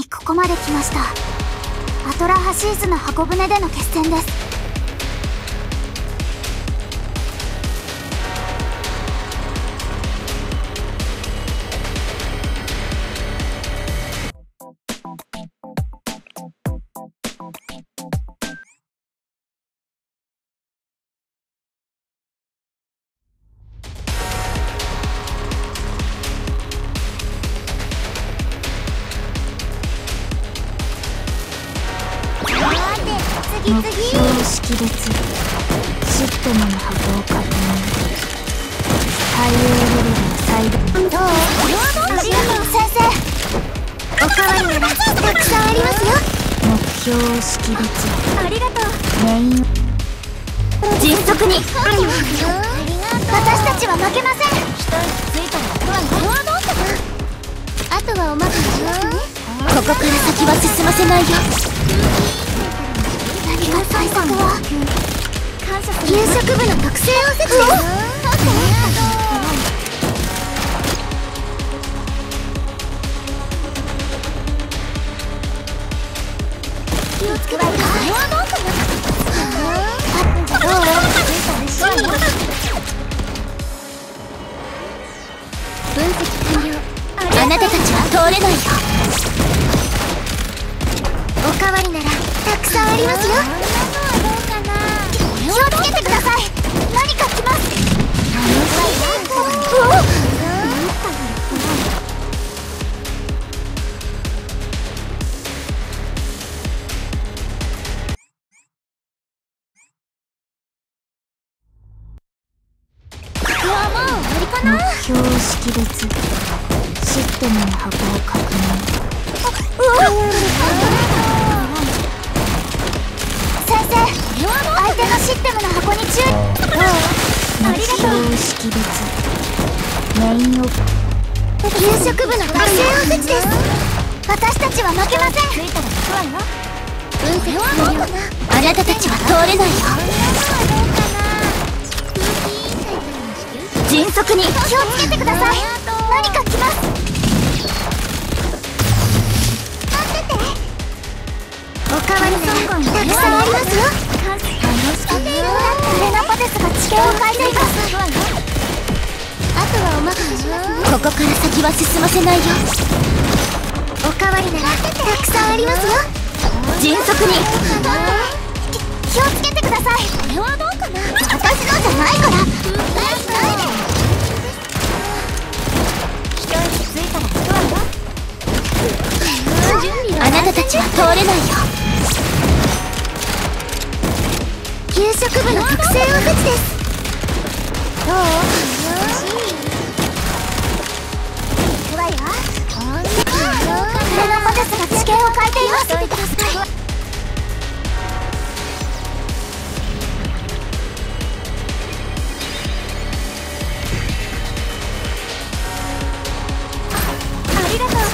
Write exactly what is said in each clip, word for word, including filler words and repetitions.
ここまで来ました。アトラハシーズの箱舟での決戦です。目標識別、システムの箱を確認。対応レベルを最大。どう？ありがとう先生。おかわりならたくさんありますよ。目標識別、ありがとう。メイン迅速に。私たちは負けません。一つついたらこれはどうかな。あとはお任せしますね。ここから先は進ませないよ。何が対策は給食部の特製おせちです。気をつけてください。これはどうかな。どう？分析完了。あなたたちは通れないよ。おかわりならたくさんありますよ。気をつけてください。何か来ます。目標識別、システムの箱を確認。先生、相手のシステムの箱に注意。目標識別、メインを給食部の特製おせちです。私たちは負けません。あなたたちは通れないよ。迅速に気をつけてください。何か来ます。待ってて。おかわりならたくさんありますよ。グレナポテスが地形を変えています。あとはお任せしますね。ここから先は進ませないよ。おかわりならたくさんありますよ。迅速に気をつけてください。これはどうかな。私のじゃないから。あなたたちは通れないよ。給食部の特製おせちです。どう？行くわよ。グレナポテスが地形を変えています。ありがとう。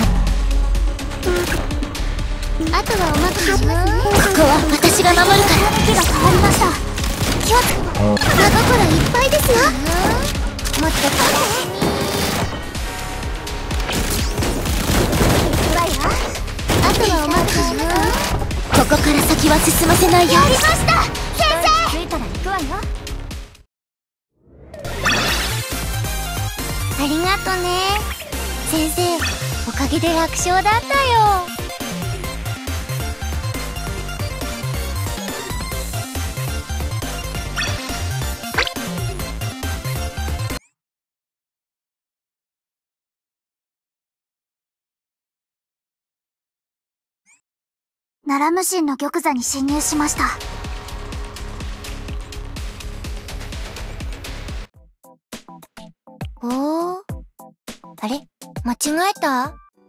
あとはお任せしますね。ここは私が守るから。気が変わりました。気をつけ。真心いっぱいですよ。もっと取れ。あとはお任せしますね。ここから先は進ませないよ。やりました、先生。着いたら行くわよ。ありがとね、先生。おかげで楽勝だったよ。奈良無心の玉座に侵入しました。おー、あれ、間違えた？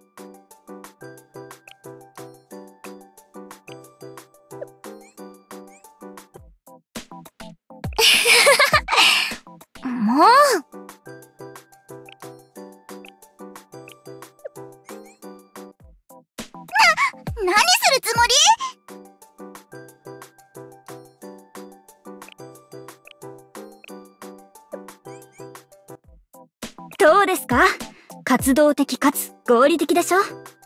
もう！何するつもり？ どうですか？活動的かつ合理的でしょ？